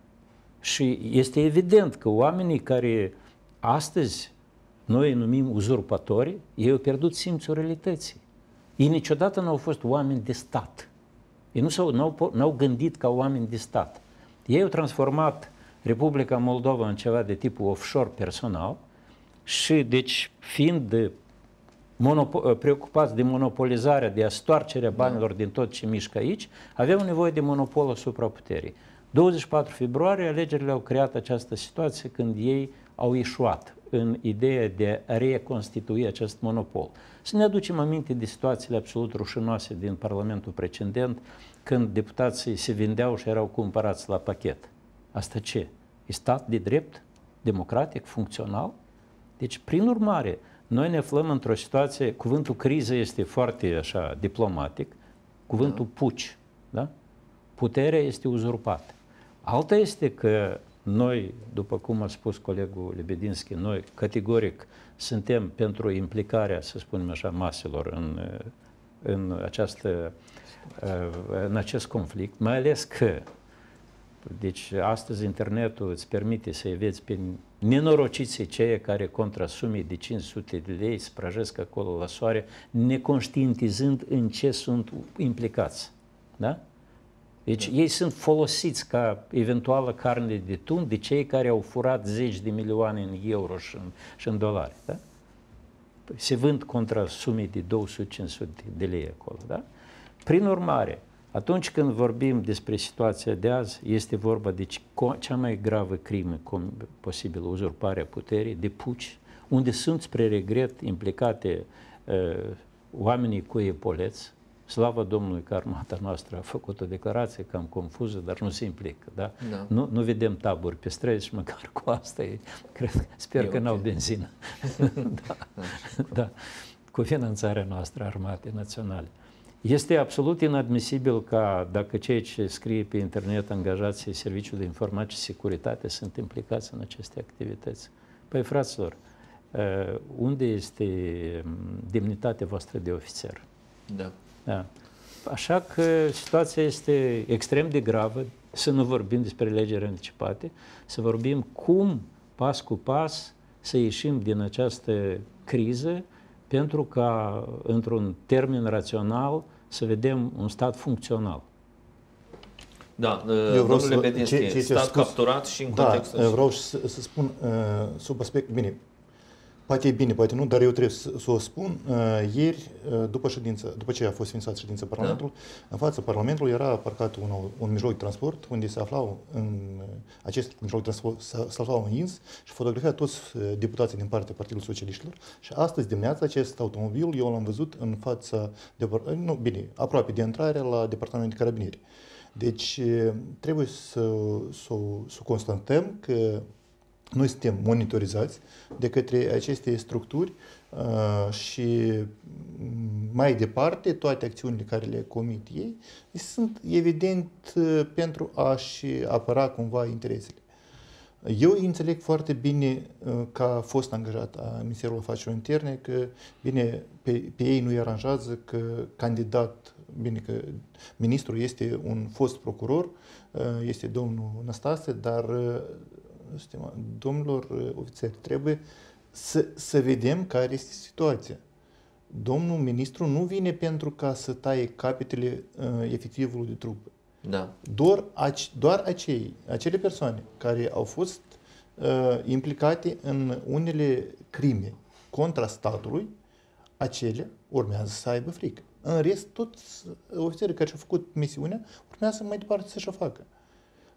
Și este evident că oamenii care astăzi noi îi numim uzurpatori, ei au pierdut simțul realității. Ei niciodată nu au fost oameni de stat. Ei nu s-au, n-au, n-au gândit ca oameni de stat. Ei au transformat Republica Moldova în ceva de tipul offshore personal și, deci, fiind de preocupați de monopolizarea, de stoarcerea banilor din tot ce mișcă aici, aveau nevoie de monopol asupra puterii. douăzeci și patru februarie, alegerile au creat această situație când ei au ieșuat în ideea de a reconstitui acest monopol. Să ne aducem aminte de situațiile absolut rușinoase din Parlamentul precedent, când deputații se vindeau și erau cumpărați la pachet. Asta ce? E stat de drept, democratic, funcțional? Deci, prin urmare, noi ne aflăm într-o situație, cuvântul criză este foarte așa diplomatic, cuvântul da. puci, da? Puterea este uzurpată. Alta este că noi, după cum a spus colegul Lebedinski, noi categoric suntem pentru implicarea, să spunem așa, maselor în, în, această, în acest conflict, mai ales că, deci astăzi internetul îți permite să-i vezi pe nenorociții cei care contra sumei de cinci sute de lei se prăjesc acolo la soare, neconștientizând în ce sunt implicați. Da? Deci da. Ei sunt folosiți ca eventuală carne de tun de cei care au furat zeci de milioane în euro și în, și în dolari. Da? Se vând contra sumei de două sute cinci sute de lei acolo. Da? Prin urmare, atunci când vorbim despre situația de azi, este vorba de cea mai gravă crimă posibilă, uzurparea puterii, de puci, unde sunt spre regret implicate uh, oamenii cu epoleți. Slavă Domnului că armata noastră a făcut o declarație cam confuză, dar nu se implică. Da? Da. Nu, nu vedem taburi pe străzi și măcar cu asta e, cred, sper e că okay. n-au benzină. da. Da. Cu finanțarea noastră a armatei naționale. Este absolut inadmisibil ca dacă cei ce scrie pe internet angajații Serviciului de Informație și Securitate sunt implicați în aceste activități. Păi, fraților, unde este demnitatea voastră de ofițer? Da. Da. Așa că situația este extrem de gravă, să nu vorbim despre legeri anticipate, să vorbim cum, pas cu pas, să ieșim din această criză pentru ca, într-un termen rațional, să vedem un stat funcțional. Da, domnule Lebedinski, stat spus, capturat și în da, contextul... Da, vreau să, să spun uh, sub aspect, bine, poate e bine, poate nu, dar eu trebuie să, să o spun. Uh, ieri, uh, după ședință, după ce a fost ființat ședința Parlamentului, da. în fața Parlamentului era parcat un, un mijloc de transport unde se aflau în acest mijloc de transport se, se aflau în ins și fotografia toți deputații din partea Partidului Socialiștilor. Și astăzi dimineața acest automobil eu l-am văzut în fața, de, nu, bine, aproape de intrare la Departamentul de Carabinieri. Deci trebuie să, să, să constatăm că noi suntem monitorizați de către aceste structuri uh, și mai departe toate acțiunile care le comit ei sunt evident uh, pentru a-și apăra cumva interesele. Eu înțeleg foarte bine uh, ca fost angajat a Ministerului Afacerilor Interne că bine, pe, pe ei nu-i aranjează că candidat, bine că ministrul este un fost procuror, uh, este domnul Năstase, dar uh, domnilor ofițeri, trebuie să, să vedem care este situația. Domnul ministru nu vine pentru ca să taie capetele uh, efectivului de trupă. Da. Doar, ace, doar acei, acele persoane care au fost uh, implicate în unele crime contra statului, acele urmează să aibă frică. În rest, toți ofițerii care și-au făcut misiunea urmează mai departe să-și o facă.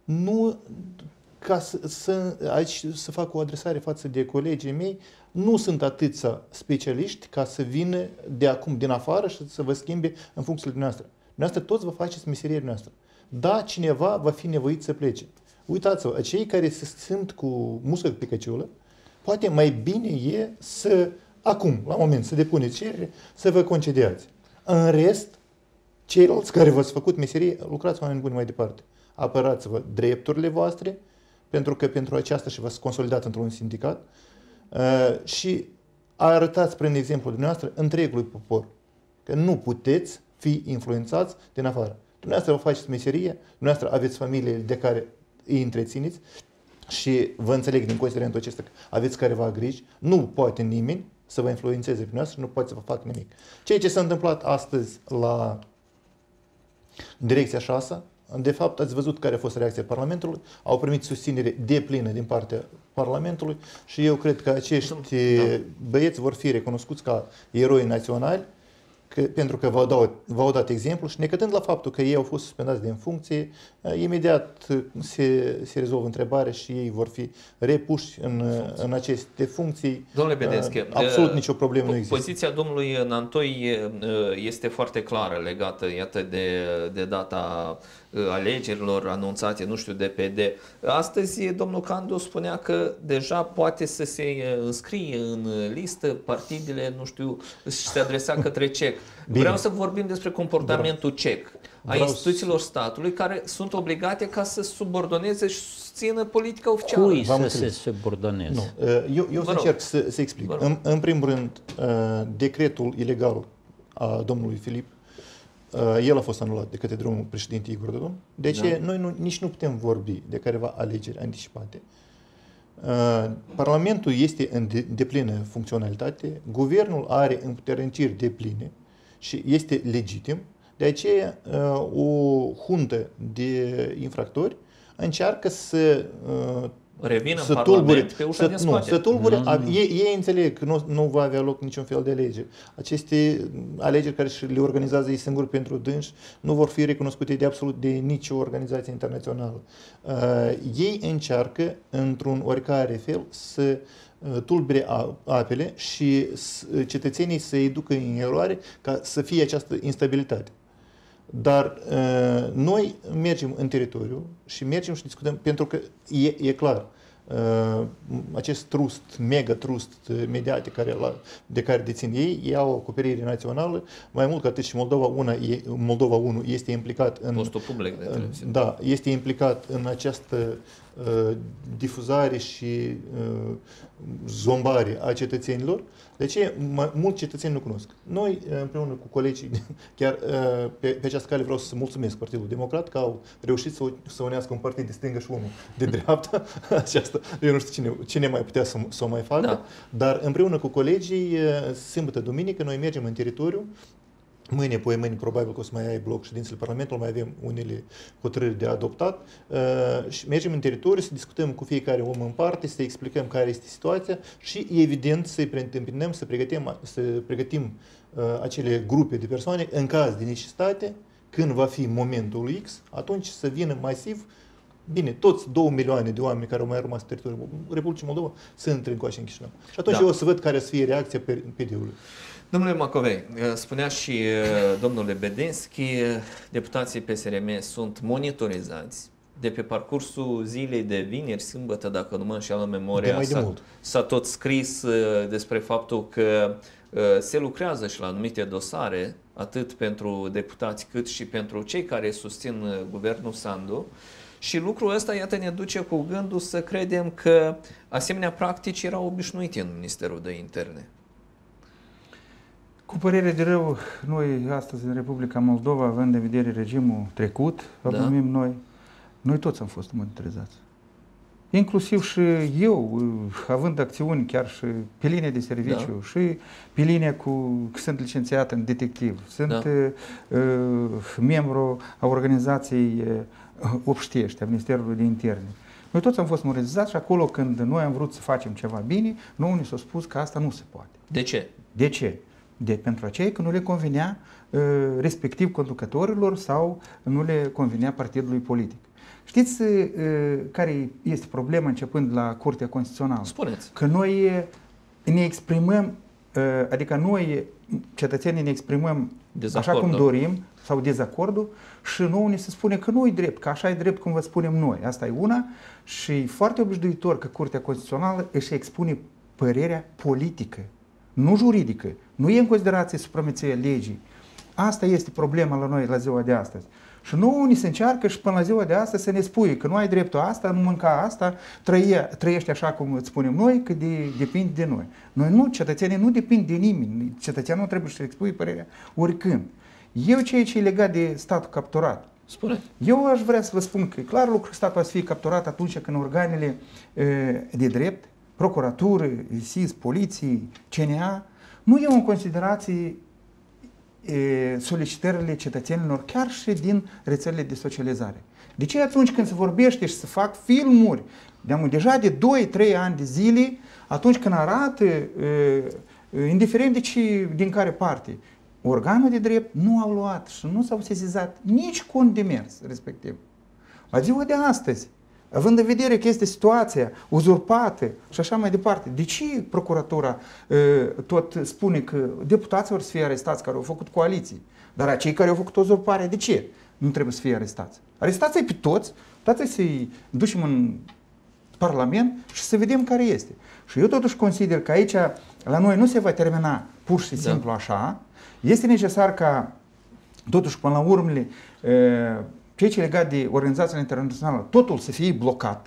nu, ca să, să, aici să fac o adresare față de colegii mei, nu sunt atâția specialiști ca să vină de acum din afară și să vă schimbe în funcțiile noastre. Noastră toți vă faceți meseria noastră. Da, cineva va fi nevoit să plece. Uitați-vă, cei care se simt cu muscă pe căciulă, poate mai bine e să, acum, la moment, să depuneți cerere, să vă concediați. În rest, ceilalți care v-ați făcut meserie, lucrați oameni buni mai departe. Apărați-vă drepturile voastre, pentru că pentru aceasta și v-ați consolidat într-un sindicat uh, și arătați prin exemplu dumneavoastră întregului popor că nu puteți fi influențați din afară. Dumneavoastră vă faceți meserie, dumneavoastră aveți familiile de care îi întrețineți și vă înțeleg din considerentul acesta că aveți careva griji, nu poate nimeni să vă influențeze pe dumneavoastră, nu poate să vă facă nimic. Ceea ce s-a întâmplat astăzi la Direcția șase, de fapt ați văzut care a fost reacția Parlamentului, au primit susținere deplină din partea Parlamentului și eu cred că acești da. băieți vor fi recunoscuți ca eroi naționali, că, pentru că v-au dat, v-au dat exemplu și necătând la faptul că ei au fost suspendați din funcție, imediat se, se rezolvă întrebarea și ei vor fi repuși în, în aceste funcții. Domnule Bedeschi, absolut nicio problemă nu există. Poziția domnului Nantoi este foarte clară legată, iată, de, de data alegerilor anunțate, nu știu, de P D. Astăzi domnul Candu spunea că deja poate să se înscrie în listă partidele, nu știu, și se adresa către C E C. Bine. Vreau să vorbim despre comportamentul C E C a instituțiilor statului care sunt obligate ca să subordoneze și susțină politica oficială. Cui să se subordoneze? Nu. Eu, eu să încerc să, să explic. În, în primul rând, decretul ilegal a domnului Filip, el a fost anulat de către domnul președinte Igor Dodon. Deci da. noi nu, nici nu putem vorbi de careva alegeri anticipate. Parlamentul este în deplină funcționalitate, guvernul are împuterniciri depline și este legitim. De aceea o huntă de infractori încearcă să revină să în tulbure, Parlament pe ușa să, din nu, spate. să tulbure, Nu, nu. ei, ei înțeleg că nu, nu va avea loc niciun fel de alegeri. Aceste alegeri care le organizează ei singuri pentru dânși nu vor fi recunoscute de absolut de nicio organizație internațională. Uh, ei încearcă, într-un oricare fel, să uh, tulbure apele și uh, cetățenii să-i ducă în eroare ca să fie această instabilitate. Dar uh, noi mergem în teritoriu și mergem și discutăm, pentru că e, e clar, uh, acest trust, mega trust mediatic care, la, de care dețin ei, ei au o acoperire națională, mai mult ca atât și Moldova, una, e, Moldova unu este implicat în... Postul public de televiziune. Da, este implicat în această uh, difuzare și uh, zombare a cetățenilor. De ce mulți cetățeni nu cunosc? Noi, împreună cu colegii, chiar pe, pe această cale vreau să mulțumesc Partidul Democrat că au reușit să, să unească un partid de stângă și unul de dreapta. Aceasta, eu nu știu cine, cine mai putea să, să o mai facă, da. Dar împreună cu colegii, sâmbătă, duminică, noi mergem în teritoriu. Mâine, poi mâine, probabil că o să mai ai bloc ședințele Parlamentului, mai avem unele hotărâri de adoptat uh, și mergem în teritoriu să discutăm cu fiecare om în parte, să explicăm care este situația și, evident, să-i preîntâmpinăm, să pregătim, să pregătim uh, acele grupe de persoane în caz de necesitate, când va fi momentul X, atunci să vină masiv. Bine, toți două milioane de oameni care au mai rămas în teritoriul Republicii Moldova să intre încoace în Chișinău. Și atunci da. eu o să văd care să fie reacția P D-ului. Domnule Macovei, spunea și domnule Bedeschi, deputații P S R M sunt monitorizați. De pe parcursul zilei de vineri, sâmbătă, dacă nu mă înșeală memoria, s-a tot scris despre faptul că se lucrează și la anumite dosare, atât pentru deputați cât și pentru cei care susțin guvernul Sandu. Și lucrul ăsta, iată, ne duce cu gândul să credem că asemenea practici erau obișnuite în Ministerul de Interne. Cu părere de rău, noi astăzi în Republica Moldova, având în vedere regimul trecut, da. numim noi, noi toți am fost monitorizați. Inclusiv și eu, având acțiuni chiar și pe linie de serviciu, da. și pe linie cu, sunt licențiat în detectiv, sunt da. uh, membru a organizației uh, Obștiești, a Ministerului de Interne. Noi toți am fost monitorizați și acolo când noi am vrut să facem ceva bine, nouă ni s-a spus că asta nu se poate. De ce? De ce? de, pentru aceea că nu le convenea uh, respectiv conducătorilor sau nu le convenea partidului politic. Știți uh, care este problema începând la Curtea Constituțională? Spuneți. Că noi ne exprimăm, uh, adică noi, cetățenii, ne exprimăm așa cum dorim, sau dezacordul, și nouă ne se spune că nu e drept, că așa e drept cum vă spunem noi. Asta e una și e foarte obișnuitor că Curtea Constituțională își expune părerea politică, nu juridică, nu e în considerație supremația legii. Asta este problema la noi la ziua de astăzi. Și nouă ni se încearcă și până la ziua de astăzi să ne spui că nu ai dreptul asta, nu mânca asta, trăie, trăiești așa cum îți spunem noi, că de, depinde de noi. Noi nu, cetățenii nu depind de nimeni, cetățeanul trebuie să expui părerea oricând. Eu ceea ce e legat de statul capturat, Spune. Eu aș vrea să vă spun că e clar lucru că statul va fi capturat atunci când organele e, de drept, procuratură, S I S, poliție, C N A, nu iau în considerație e, solicitările cetățenilor, chiar și din rețelele de socializare. De ce atunci când se vorbește și se fac filmuri, deja de doi trei ani de zile, atunci când arată, e, indiferent de ce, din care parte, organul de drept nu au luat și nu s-au sesizat nici cont de mers respectiv. La ziua de astăzi, având în vedere că este situația uzurpată și așa mai departe, de ce procuratura uh, tot spune că deputații vor să fie arestați care au făcut coaliții, dar acei care au făcut uzurpare, de ce nu trebuie să fie arestați? Arestați-i pe toți, dați-i să-i ducem în Parlament și să vedem care este. Și eu totuși consider că aici la noi nu se va termina pur și simplu da. așa. Este necesar ca, totuși, până la urmele, ceea ce legat de organizațiile internaționale, totul să fie blocat,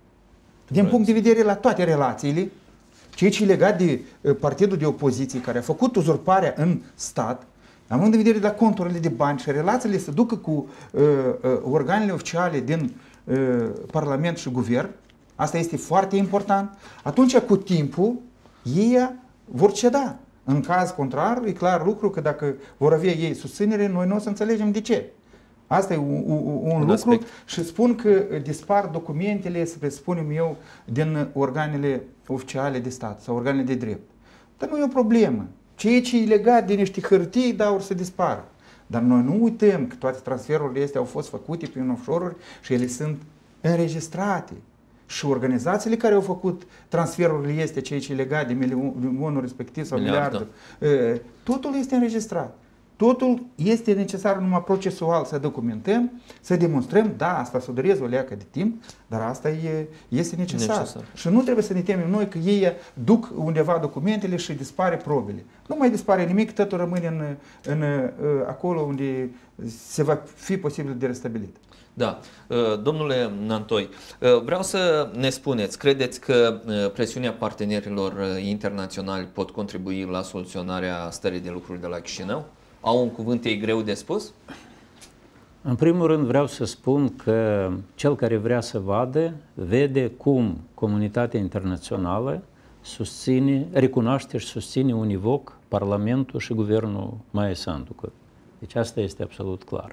din punct de vedere la toate relațiile, ceea ce e legat de partidul de opoziție care a făcut uzurparea în stat, având în vedere la conturile de bani și relațiile să ducă cu uh, uh, organele oficiale din uh, Parlament și Guvern, asta este foarte important, atunci cu timpul ei vor ceda. În caz contrar, e clar lucru că dacă vor avea ei susținere, noi nu o să înțelegem de ce. Asta e un, un, un, un lucru aspect. Și spun că dispar documentele, să presupunem eu, din organele oficiale de stat sau organele de drept. Dar nu e o problemă. Ceea ce e legat de niște hârtii, da, or să dispară. Dar noi nu uităm că toate transferurile astea au fost făcute prin offshore-uri și ele sunt înregistrate. Și organizațiile care au făcut transferurile este ceea ce e legat de milionul respectiv sau miliardul, totul este înregistrat. Totul este necesar numai procesual să documentăm, să demonstrăm, da, asta să dureze o leacă de timp, dar asta e, este necesar. necesar. Și nu trebuie să ne temem noi că ei duc undeva documentele și dispare probele. Nu mai dispare nimic, totul rămâne în, în, acolo unde se va fi posibil de restabilit. Da. Domnule Nantoi, vreau să ne spuneți, credeți că presiunea partenerilor internaționali pot contribui la soluționarea stării de lucruri de la Chișinău? Au un cuvânt ei greu de spus? În primul rând vreau să spun că cel care vrea să vadă, vede cum comunitatea internațională susține, recunoaște și susține univoc Parlamentul și Guvernul Maia Sandu. Deci asta este absolut clar.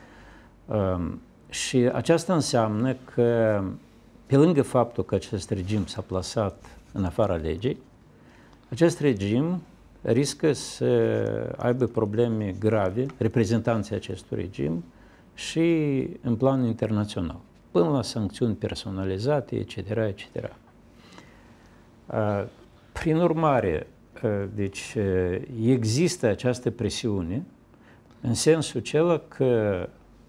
Și aceasta înseamnă că, pe lângă faptul că acest regim s-a plasat în afara legii, acest regim riscă să aibă probleme grave, reprezentanții acestui regim, și în plan internațional, până la sancțiuni personalizate, et cetera, et cetera. Prin urmare, deci, există această presiune în sensul acela că,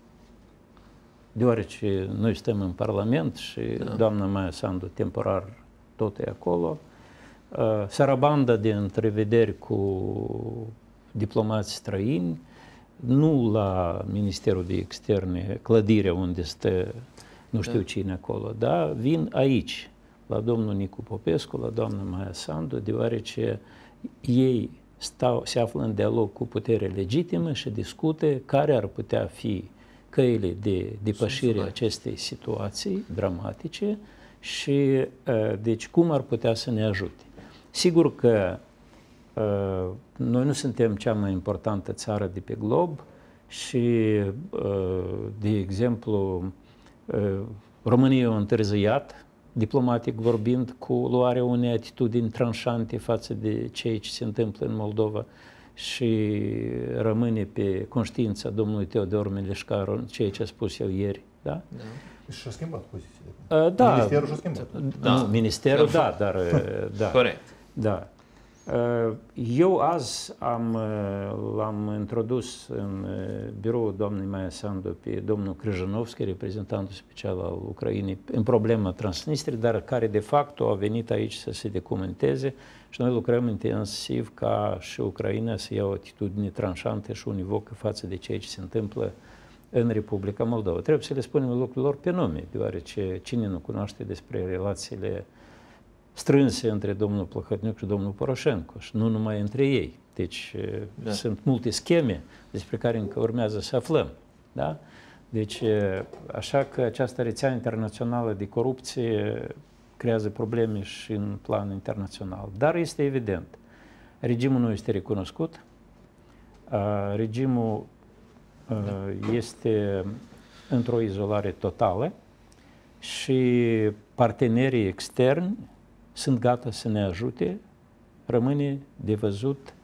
deoarece noi stăm în Parlament și da. doamna Maia Sandu temporar tot e acolo, sarabanda de întrevederi cu diplomați străini, nu la Ministerul de Externe, clădirea unde stă nu știu da. cine acolo, da, vin aici, la domnul Nicu Popescu, la doamna Maia Sandu, deoarece ei stau, se află în dialog cu putere legitimă și discută care ar putea fi căile de depășire a acestei situații dramatice și, deci, cum ar putea să ne ajute. Sigur că uh, noi nu suntem cea mai importantă țară de pe glob și, uh, de exemplu, uh, România a întârziat, diplomatic vorbind, cu luarea unei atitudini tranșante față de ceea ce se întâmplă în Moldova și rămâne pe conștiința domnului Teodor Meleșcaru ceea ce a spus el ieri. Da? Da. Și-a schimbat poziția. Uh, da. Ministerul și-a schimbat. Da. Nu, ministerul, da, dar... Da. Corect. Da. Eu azi am, l-am introdus în biroul doamnei Maia Sandu pe domnul Krzyżanowski, reprezentantul special al Ucrainei, în problema Transnistria, dar care de fapt a venit aici să se documenteze și noi lucrăm intensiv ca și Ucraina să ia o atitudine tranșantă și univocă față de ceea ce se întâmplă în Republica Moldova. Trebuie să le spunem lucrurilor pe nume, deoarece cine nu cunoaște despre relațiile strânse între domnul Plăhătniuc și domnul Poroșenko și nu numai între ei. Deci da. Sunt multe scheme despre care încă urmează să aflăm. Da? Deci așa că această rețea internațională de corupție creează probleme și în plan internațional. Dar este evident, regimul nu este recunoscut, regimul este într-o izolare totală și partenerii externi sunt gata să ne ajute, rămâne de văzut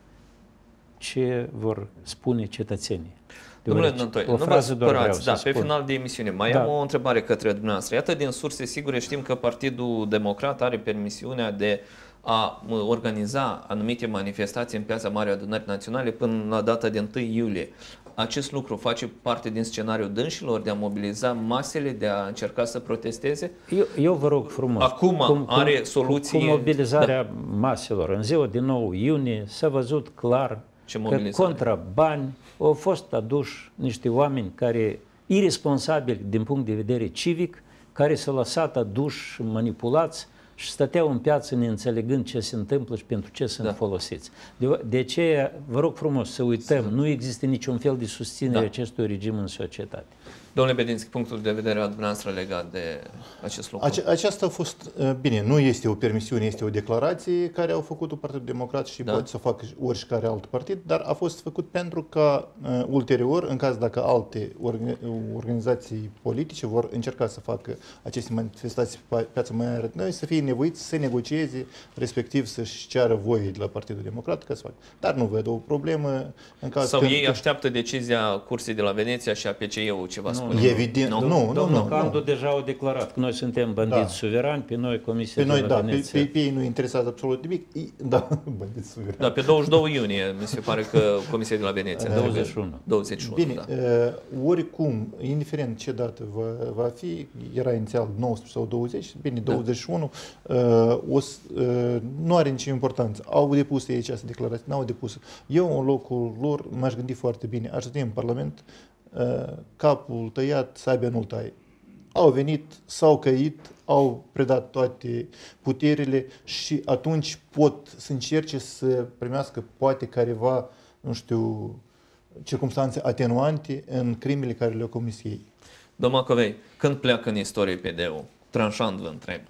ce vor spune cetățenii. Domnule Năntoi, nu vă supărați, da, pe final de emisiune. Mai da. am o întrebare către dumneavoastră. Iată, din surse sigure știm că Partidul Democrat are permisiunea de a organiza anumite manifestații în Piața Marii Adunări Naționale până la data de întâi iulie. Acest lucru face parte din scenariul dânșilor de a mobiliza masele, de a încerca să protesteze? Eu, eu vă rog frumos. Acum cum, are cum, soluții... Cu mobilizarea da. maselor. În ziua de nouă iunie s-a văzut clar că contra bani au fost aduși niște oameni care, irresponsabili din punct de vedere civic, care s-au lăsat aduși și manipulați și stăteau în piață neînțelegând ce se întâmplă și pentru ce sunt da. folosiți. De, de aceea, vă rog frumos să uităm, nu există niciun fel de susținere da. acestui regim în societate. Domnule Bedinski, punctul de vedere al dumneavoastră legat de acest lucru? Ace aceasta a fost, bine, nu este o permisiune, este o declarație care au făcut-o Partidul Democrat și da. poate să o facă oricare alt partid, dar a fost făcut pentru ca uh, ulterior, în caz dacă alte organi organizații politice vor încerca să facă aceste manifestații pe Piața Maria Adunării, să fie nevoiți să negocieze, respectiv să-și ceară voie de la Partidul Democrat ca să facă. Dar nu văd o problemă în caz Sau că, ei că... așteaptă decizia Cursii de la Veneția și a P C E-ul ceva spune. Evident, nu, nu, nu. Domnul nu, Candu nu. deja au declarat că noi suntem bandiți da. suverani, pe noi Comisia pe noi, de la da, Veneția. Pe, pe, pe ei nu interesează absolut nimic. Da, bandiți suverani. Da, pe douăzeci și doi iunie mi se pare că Comisia de la Veneția. douăzeci și unu. douăzeci și unu, Bine, da. uh, oricum, indiferent ce dată va, va fi, era inițial nouăsprezece sau douăzeci, bine, douăzeci și unu, da. uh, o, uh, nu are nicio importanță. Au depus ei această declarație, n-au depus. Eu, în locul lor, m-aș gândi foarte bine. Aș stătea în Parlament, uh, capul tăiat, sabia nu-l taie. Au venit, s-au căit, au predat toate puterile și atunci pot să încerce să primească poate careva, nu știu, circumstanțe atenuante în crimele care le-au comis ei. Domnul Macovei, când pleacă în istorie P D U? Tranșant vă întreb.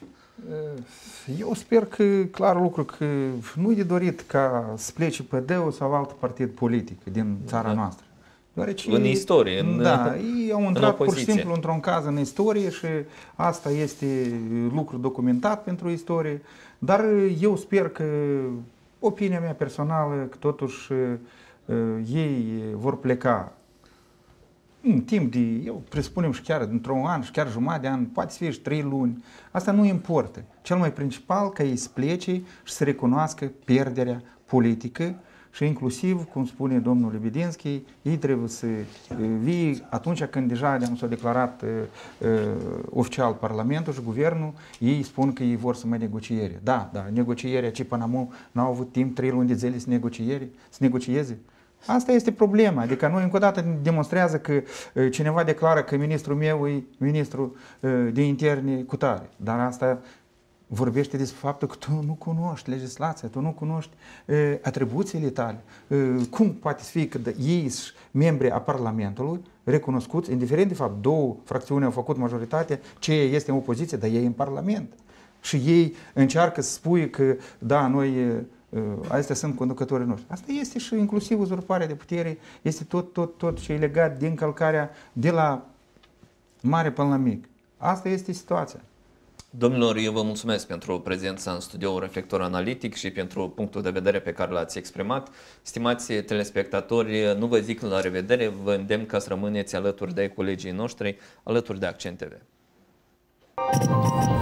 Eu sper că, clar lucru, că nu e dorit ca să plece P D U sau alt partid politic din țara da. noastră. Deoarece, în istorie, în, da, ei au intrat în pur și simplu într-un caz în istorie și asta este lucru documentat pentru istorie, dar eu sper că, opinia mea personală, că totuși ei vor pleca în timp de, eu presupunem și chiar într-un an și chiar jumătate de an, poate să fie și trei luni, asta nu importă. Cel mai principal ca ei să plece și să recunoască pierderea politică și inclusiv, cum spune domnul Lebedinski, ei trebuie să vii atunci când deja s-a declarat uh, uh, oficial Parlamentul și Guvernul, ei spun că ei vor să mai negociere. Da, da, negocierea, ce până acum n-au avut timp trei luni de zile să negociere, să negocieze. Asta este problema, adică noi încă o dată demonstrează că uh, cineva declară că ministrul meu e ministrul uh, de interne cu tare, dar asta vorbește despre faptul că tu nu cunoști legislația, tu nu cunoști uh, atribuțiile tale. Uh, cum poate să fie că ei sunt membri a Parlamentului, recunoscuți, indiferent de fapt, două fracțiuni au făcut majoritate, ce este în opoziție, dar ei în Parlament. Și ei încearcă să spui că, da, noi, uh, astea sunt conducătorii noștri. Asta este și inclusiv uzurparea de putere, este tot, tot, tot ce e legat din călcarea de la mare până la mic. Asta este situația. Domnilor, eu vă mulțumesc pentru prezența în studioul Reflector Analitic și pentru punctul de vedere pe care l-ați exprimat. Stimați telespectatori, nu vă zic la revedere, vă îndemn ca să rămâneți alături de colegii noștri, alături de Accent T V.